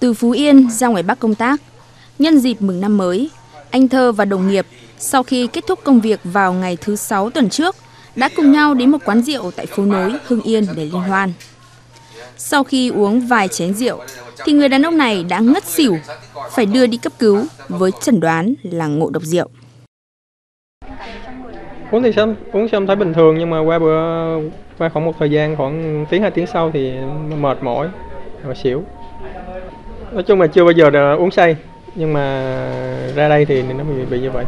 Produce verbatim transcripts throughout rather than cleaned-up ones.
Từ Phú Yên ra ngoài Bắc công tác, nhân dịp mừng năm mới, anh Thơ và đồng nghiệp sau khi kết thúc công việc vào ngày thứ sáu tuần trước đã cùng nhau đến một quán rượu tại phố nối Hưng Yên để liên hoan. Sau khi uống vài chén rượu thì người đàn ông này đã ngất xỉu, phải đưa đi cấp cứu với chẩn đoán là ngộ độc rượu. Uống thì xong, uống xong thấy bình thường, nhưng mà qua bữa qua khoảng một thời gian, khoảng tiếng hai tiếng sau thì mệt mỏi và xỉu. Nói chung là chưa bao giờ đã uống say, nhưng mà ra đây thì nó bị, bị như vậy.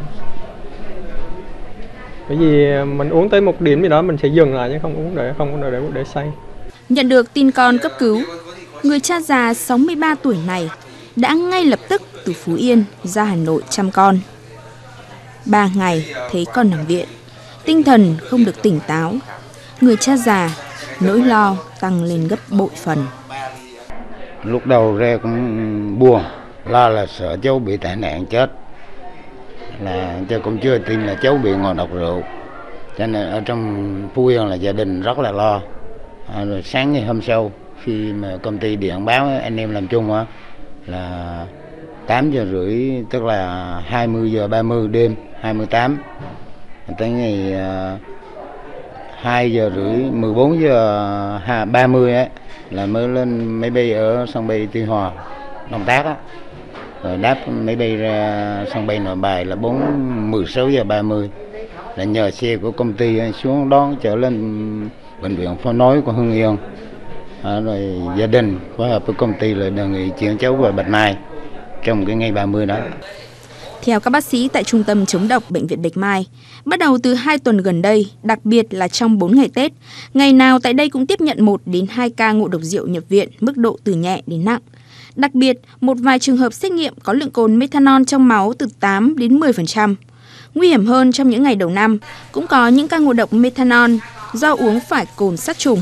Bởi vì mình uống tới một điểm gì đó mình sẽ dừng lại, chứ không uống để không để để, để say. Nhận được tin con cấp cứu, người cha già sáu mươi ba tuổi này đã ngay lập tức từ Phú Yên ra Hà Nội chăm con. Ba ngày thấy con nằm viện, tinh thần không được tỉnh táo, người cha già nỗi lo tăng lên gấp bội phần. Lúc đầu ra cũng buồn, lo là sợ cháu bị tai nạn chết, là cháu cũng chưa tin là cháu bị ngộ độc rượu, cho nên ở trong Phú Yên là gia đình rất là lo. À, rồi sáng ngày hôm sau khi mà công ty điện báo anh em làm chung á, là tám giờ rưỡi, tức là hai mươi giờ ba mươi đêm hai mươi tám, tới ngày uh, hai giờ rưỡi mười bốn giờ ba mươi ấy là mới lên máy bay ở sân bay Tuy Hòa Đồng Tác á, rồi đáp máy bay ra sân bay Nội Bài là bốn mười sáu giờ ba mươi, là nhờ xe của công ty xuống đón trở lên bệnh viện phố nối của Hưng Yên. À, rồi gia đình phối hợp với công ty là đề nghị chuyển cháu về Bạch Mai trong cái ngày ba mươi đó. Theo các bác sĩ tại Trung tâm chống độc Bệnh viện Bạch Mai, bắt đầu từ hai tuần gần đây, đặc biệt là trong bốn ngày Tết, ngày nào tại đây cũng tiếp nhận một đến hai ca ngộ độc rượu nhập viện mức độ từ nhẹ đến nặng. Đặc biệt, một vài trường hợp xét nghiệm có lượng cồn methanol trong máu từ tám đến mười phần trăm. Nguy hiểm hơn, trong những ngày đầu năm, cũng có những ca ngộ độc methanol do uống phải cồn sát trùng.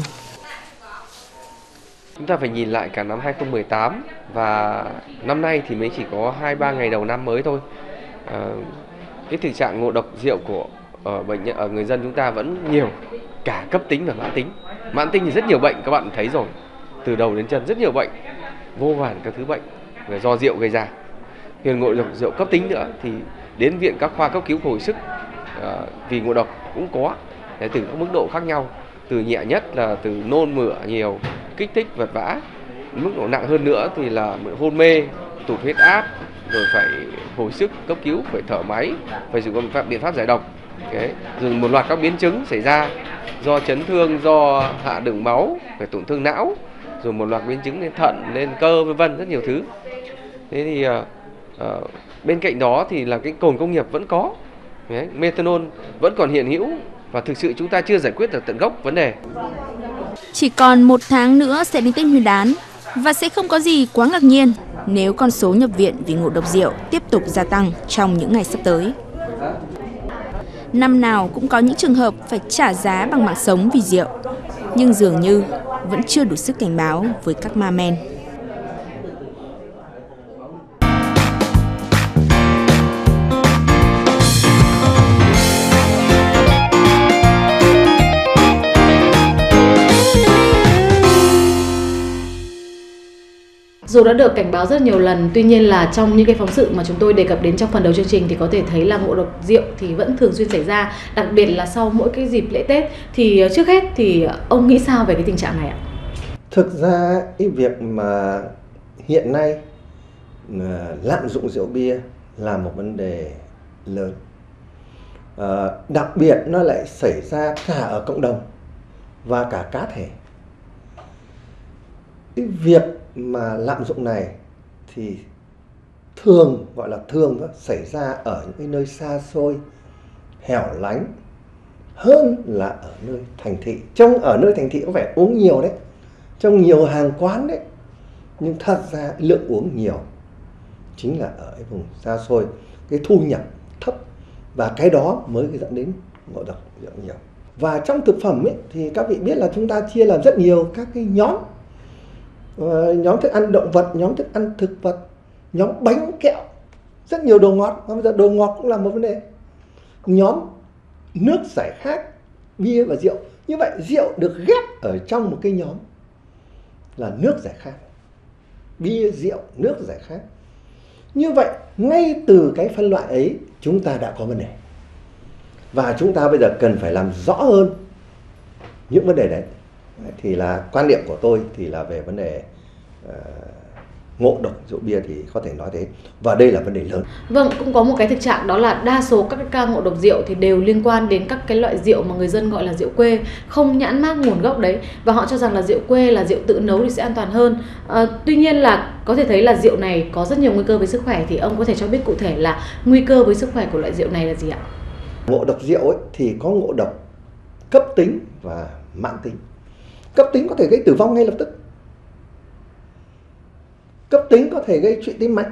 Chúng ta phải nhìn lại cả năm hai không một tám và năm nay thì mới chỉ có hai ba ngày đầu năm mới thôi. À, cái tình trạng ngộ độc rượu của ở bệnh ở người dân chúng ta vẫn nhiều, cả cấp tính và mãn tính. Mãn tính thì rất nhiều bệnh, các bạn thấy rồi, từ đầu đến chân rất nhiều bệnh, vô vàn các thứ bệnh là do rượu gây ra. Hiện ngộ độc rượu cấp tính nữa thì đến viện các khoa cấp cứu hồi sức à, vì ngộ độc cũng có, từ các mức độ khác nhau, từ nhẹ nhất là từ nôn mửa nhiều, kích thích vật vã, mức độ nặng hơn nữa thì là hôn mê, tụt huyết áp, rồi phải hồi sức cấp cứu, phải thở máy, phải sử dụng biện pháp giải độc. Okay. Rồi một loạt các biến chứng xảy ra do chấn thương, do hạ đường máu, phải tổn thương não, rồi một loạt biến chứng lên thận, lên cơ, vân vân, rất nhiều thứ. Thế thì uh, uh, bên cạnh đó thì là cái cồn công nghiệp vẫn có, okay. Methanol vẫn còn hiện hữu và thực sự chúng ta chưa giải quyết được tận gốc vấn đề. Chỉ còn một tháng nữa sẽ đến Tết Nguyên đán và sẽ không có gì quá ngạc nhiên nếu con số nhập viện vì ngộ độc rượu tiếp tục gia tăng trong những ngày sắp tới. Năm nào cũng có những trường hợp phải trả giá bằng mạng sống vì rượu, nhưng dường như vẫn chưa đủ sức cảnh báo với các ma men. Dù đã được cảnh báo rất nhiều lần, tuy nhiên là trong những cái phóng sự mà chúng tôi đề cập đến trong phần đầu chương trình thì có thể thấy là ngộ độc rượu thì vẫn thường xuyên xảy ra, đặc biệt là sau mỗi cái dịp lễ Tết. Thì trước hết thì ông nghĩ sao về cái tình trạng này ạ? Thực ra cái việc mà hiện nay lạm dụng rượu bia là một vấn đề lớn. À, đặc biệt nó lại xảy ra cả ở cộng đồng và cả cá thể. Cái việc mà lạm dụng này thì thường, gọi là thường đó, xảy ra ở những cái nơi xa xôi, hẻo lánh hơn là ở nơi thành thị. Trong ở nơi thành thị có vẻ uống nhiều đấy, trong nhiều hàng quán đấy, nhưng thật ra lượng uống nhiều chính là ở cái vùng xa xôi, cái thu nhập thấp, và cái đó mới dẫn đến ngộ độc rượu nhiều. Và trong thực phẩm ấy, thì các vị biết là chúng ta chia làm rất nhiều các cái nhóm. Uh, nhóm thức ăn động vật, nhóm thức ăn thực vật, nhóm bánh kẹo, rất nhiều đồ ngọt. Bây giờ đồ ngọt cũng là một vấn đề. Nhóm nước giải khát, bia và rượu. Như vậy rượu được ghép ở trong một cái nhóm là nước giải khát. bia, rượu, nước giải khát. Như vậy, ngay từ cái phân loại ấy chúng ta đã có vấn đề. Và chúng ta bây giờ cần phải làm rõ hơn những vấn đề đấy. Thì là quan điểm của tôi thì là về vấn đề uh, ngộ độc rượu bia thì có thể nói thế. Và đây là vấn đề lớn. Vâng, cũng có một cái thực trạng đó là đa số các cái ca ngộ độc rượu thì đều liên quan đến các cái loại rượu mà người dân gọi là rượu quê, không nhãn mác nguồn gốc đấy. Và họ cho rằng là rượu quê là rượu tự nấu thì sẽ an toàn hơn. À, tuy nhiên là có thể thấy là rượu này có rất nhiều nguy cơ với sức khỏe. Thì ông có thể cho biết cụ thể là nguy cơ với sức khỏe của loại rượu này là gì ạ? Ngộ độc rượu ấy thì có ngộ độc cấp tính và mãn tính. Cấp tính có thể gây tử vong ngay lập tức. Cấp tính có thể gây trụy tim mạch.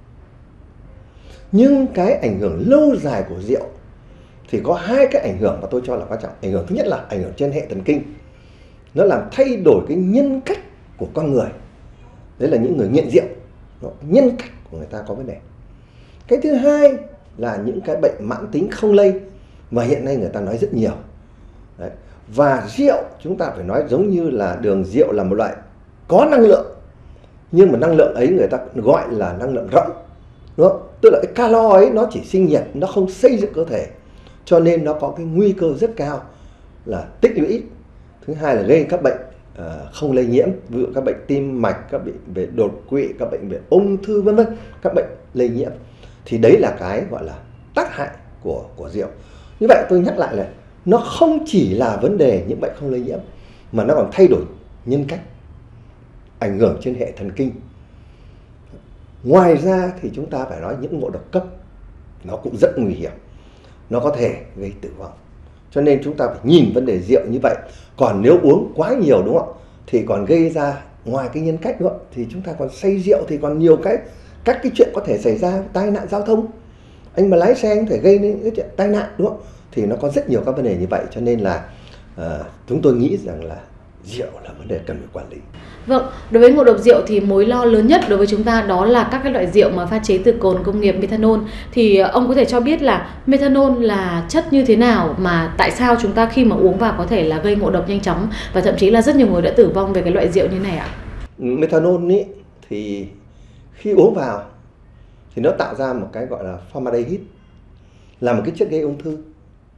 Nhưng cái ảnh hưởng lâu dài của rượu thì có hai cái ảnh hưởng mà tôi cho là quan trọng. Ảnh hưởng thứ nhất là ảnh hưởng trên hệ thần kinh. Nó làm thay đổi cái nhân cách của con người. Đấy là những người nghiện rượu. Nhân cách của người ta có vấn đề. Cái thứ hai là những cái bệnh mãn tính không lây mà hiện nay người ta nói rất nhiều. Đấy. Và rượu chúng ta phải nói giống như là đường rượu là một loại có năng lượng. Nhưng mà năng lượng ấy người ta gọi là năng lượng rỗng, đúng không? Tức là cái calo ấy nó chỉ sinh nhiệt, nó không xây dựng cơ thể. Cho nên nó có cái nguy cơ rất cao là tích lũy. Thứ hai là gây các bệnh uh, không lây nhiễm, ví dụ các bệnh tim mạch, các bệnh về đột quỵ, các bệnh về ung thư vân vân, các bệnh lây nhiễm. Thì đấy là cái gọi là tác hại của của rượu. Như vậy tôi nhắc lại là nó không chỉ là vấn đề những bệnh không lây nhiễm mà nó còn thay đổi nhân cách, ảnh hưởng trên hệ thần kinh. Ngoài ra thì chúng ta phải nói những ngộ độc cấp nó cũng rất nguy hiểm. Nó có thể gây tử vong. Cho nên chúng ta phải nhìn vấn đề rượu như vậy. Còn nếu uống quá nhiều đúng không ạ, thì còn gây ra ngoài cái nhân cách đúng không? Thì chúng ta còn say rượu thì còn nhiều cái các cái chuyện có thể xảy ra, tai nạn giao thông. Anh mà lái xe có thể gây nên cái chuyện tai nạn đúng không? Thì nó có rất nhiều các vấn đề như vậy. Cho nên là uh, chúng tôi nghĩ rằng là rượu là vấn đề cần phải quản lý. Vâng, đối với ngộ độc rượu thì mối lo lớn nhất đối với chúng ta đó là các cái loại rượu mà pha chế từ cồn công nghiệp methanol. Thì ông có thể cho biết là methanol là chất như thế nào mà tại sao chúng ta khi mà uống vào có thể là gây ngộ độc nhanh chóng và thậm chí là rất nhiều người đã tử vong về cái loại rượu như này ạ? Methanol ý, thì khi uống vào thì nó tạo ra một cái gọi là formaldehyde, là một cái chất gây ung thư.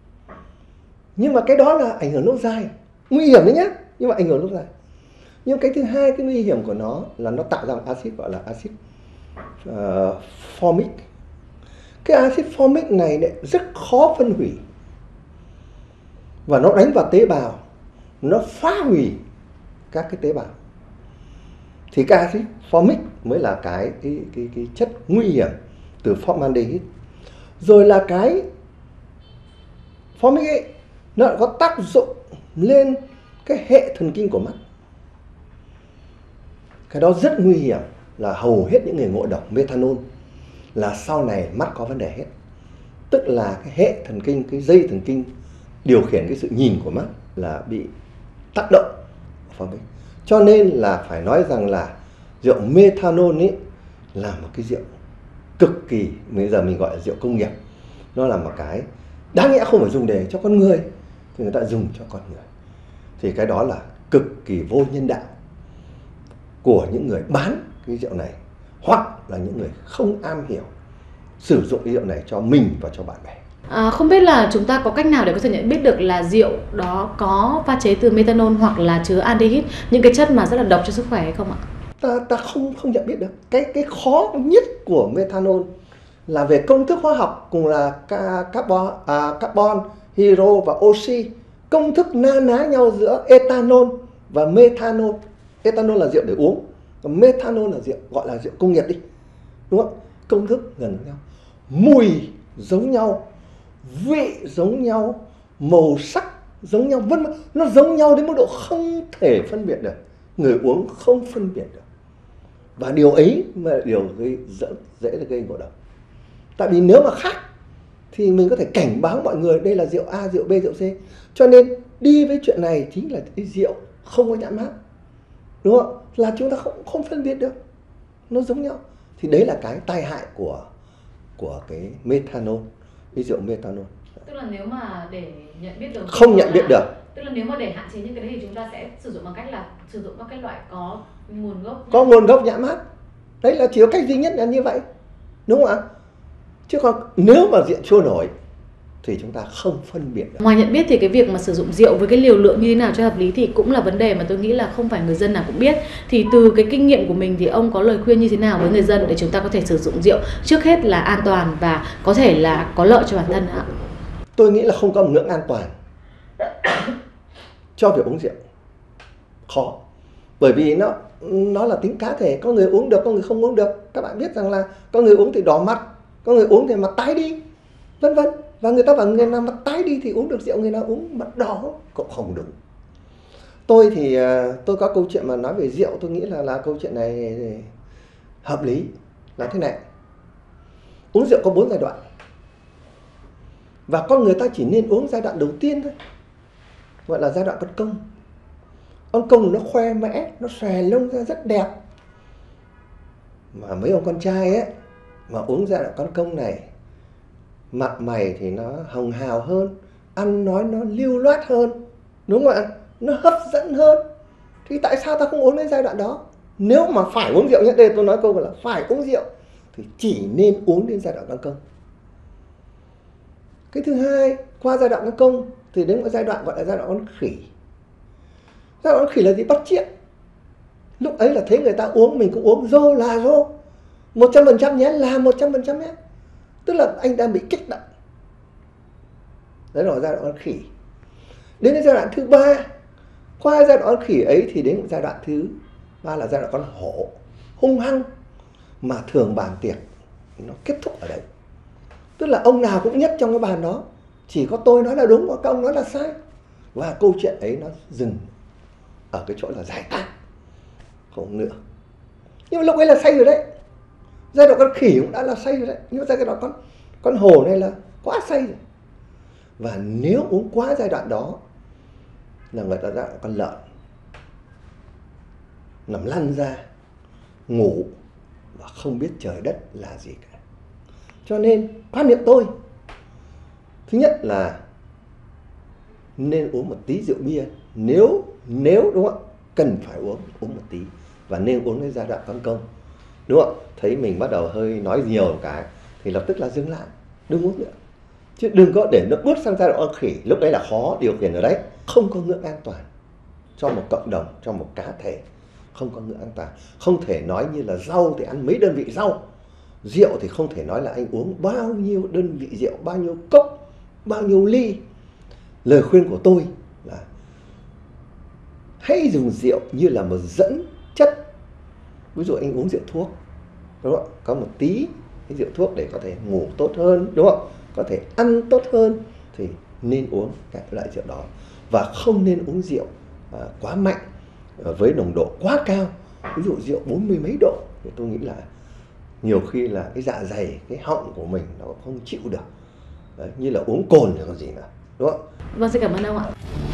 Nhưng mà cái đó là ảnh hưởng lâu dài, nguy hiểm đấy nhá, nhưng mà ảnh hưởng lâu dài. Nhưng cái thứ hai, cái nguy hiểm của nó là nó tạo ra một axit gọi là axit uh, formic. Cái axit formic này lại rất khó phân hủy và nó đánh vào tế bào, nó phá hủy các cái tế bào. Thì cái axit formic mới là cái, cái, cái, cái chất nguy hiểm từ formaldehyde. Rồi là cái formic ấy, nó có tác dụng lên cái hệ thần kinh của mắt. Cái đó rất nguy hiểm, là hầu hết những người ngộ độc methanol là sau này mắt có vấn đề hết. Tức là cái hệ thần kinh, cái dây thần kinh điều khiển cái sự nhìn của mắt là bị tác động. Cho nên là phải nói rằng là rượu methanol ấy là một cái rượu cực kỳ, bây giờ mình gọi là rượu công nghiệp. Nó là một cái đáng lẽ không phải dùng để cho con người thì người ta dùng cho con người. Thì cái đó là cực kỳ vô nhân đạo của những người bán cái rượu này, hoặc là những người không am hiểu sử dụng cái rượu này cho mình và cho bạn bè. À, không biết là chúng ta có cách nào để có thể nhận biết được là rượu đó có pha chế từ methanol hoặc là chứa aldehyde, những cái chất mà rất là độc cho sức khỏe hay không ạ? Ta ta không không nhận biết được. Cái cái khó nhất của methanol là về công thức hóa học, cùng là carbon, à, carbon, hydro và oxy. Công thức na ná nhau giữa ethanol và methanol. Ethanol là rượu để uống, còn methanol là rượu gọi là rượu công nghiệp đi, đúng không? Công thức gần nhau, mùi giống nhau, vị giống nhau, màu sắc giống nhau, vân vân, nó giống nhau đến mức độ không thể phân biệt được, người uống không phân biệt được. Và điều ấy mà điều gây dễ, dễ là gây ngộ độc. Tại vì nếu mà khác thì mình có thể cảnh báo mọi người đây là rượu A, rượu B, rượu C. Cho nên đi với chuyện này chính là cái rượu không có nhãn mác, đúng không? Là chúng ta không không phân biệt được, nó giống nhau. Thì đấy là cái tai hại của của cái methanol, cái rượu methanol. Tức là nếu mà để nhận biết được, không nhận biết được. Tức là nếu mà để hạn chế những cái đấy thì chúng ta sẽ sử dụng bằng cách là sử dụng các cái loại có nguồn gốc có nguồn gốc nhãn mác, Đấy là chỉ có cách duy nhất là như vậy, đúng không ạ? Chứ còn nếu mà rượu trôi nổi thì chúng ta không phân biệt được. Ngoài nhận biết thì cái việc mà sử dụng rượu với cái liều lượng như thế nào cho hợp lý thì cũng là vấn đề mà tôi nghĩ là không phải người dân nào cũng biết. Thì từ cái kinh nghiệm của mình thì ông có lời khuyên như thế nào với người dân để chúng ta có thể sử dụng rượu trước hết là an toàn và có thể là có lợi cho bản thân ạ? Tôi nghĩ là không có một ngưỡng an toàn cho việc uống rượu. Khó. Bởi vì nó nó là tính cá thể, có người uống được, có người không uống được. Các bạn biết rằng là có người uống thì đỏ mặt, có người uống thì mặt tái đi, vân vân. Và người ta bảo người nào mặt tái đi thì uống được rượu, người nào uống mặt đỏ cũng không đúng. Tôi thì tôi có câu chuyện mà nói về rượu, tôi nghĩ là là câu chuyện này hợp lý là thế này. Uống rượu có bốn giai đoạn. Và con người ta chỉ nên uống giai đoạn đầu tiên thôi, gọi là giai đoạn con công. Con công nó khoe mẽ, nó xòe lông ra rất đẹp. Mà mấy ông con trai ấy mà uống giai đoạn con công này, mặt mày thì nó hồng hào hơn, ăn nói nó lưu loát hơn, đúng không ạ? Nó hấp dẫn hơn. Thì tại sao ta không uống đến giai đoạn đó? Nếu mà phải uống rượu, nhất đây tôi nói câu là phải uống rượu thì chỉ nên uống đến giai đoạn con công. Cái thứ hai, qua giai đoạn con công thì đến một giai đoạn gọi là giai đoạn con khỉ. Giai đoạn con khỉ là gì? Bắt chước. Lúc ấy là thấy người ta uống mình cũng uống, rô là rô, một trăm phần trăm nhé, là một trăm phần trăm nhé. Tức là anh đang bị kích động. Đấy là giai đoạn con khỉ. Đến cái giai đoạn thứ ba, qua giai đoạn con khỉ ấy thì đến giai đoạn thứ ba là giai đoạn con hổ, hung hăng, mà thường bàn tiệc nó kết thúc ở đấy. Tức là ông nào cũng nhất trong cái bàn đó, chỉ có tôi nói là đúng, có ông nói là sai. Và câu chuyện ấy nó dừng ở cái chỗ là giải tán, không nữa. Nhưng mà lúc ấy là say rồi đấy. Giai đoạn con khỉ cũng đã là say rồi đấy. Nhưng mà giai đoạn con, con hổ này là quá say rồi. Và nếu uống quá giai đoạn đó là người ta giai đoạn con lợn, nằm lăn ra, ngủ và không biết trời đất là gì cả. Cho nên quan niệm tôi, thứ nhất là nên uống một tí rượu bia. Nếu, nếu đúng không ạ, cần phải uống, uống một tí. Và nên uống đến giai đoạn con công, đúng không ạ? Thấy mình bắt đầu hơi nói nhiều cái thì lập tức là dừng lại, đừng uống nữa. Chứ đừng có để nó bước sang giai đoạn con khỉ, lúc đấy là khó điều khiển ở đấy. Không có ngưỡng an toàn cho một cộng đồng, cho một cá thể. Không có ngưỡng an toàn. Không thể nói như là rau thì ăn mấy đơn vị rau. Rượu thì không thể nói là anh uống bao nhiêu đơn vị rượu, bao nhiêu cốc, bao nhiêu ly. Lời khuyên của tôi là hãy dùng rượu như là một dẫn chất. Ví dụ anh uống rượu thuốc, đúng không? Có một tí cái rượu thuốc để có thể ngủ tốt hơn, đúng không? Có thể ăn tốt hơn thì nên uống các loại rượu đó. Và không nên uống rượu à, quá mạnh, à, với nồng độ quá cao. Ví dụ rượu bốn mươi mấy độ thì tôi nghĩ là nhiều khi là cái dạ dày, cái họng của mình nó không chịu được. Đấy, như là uống cồn thì còn gì nữa, đúng không? Vâng, xin cảm ơn ông ạ.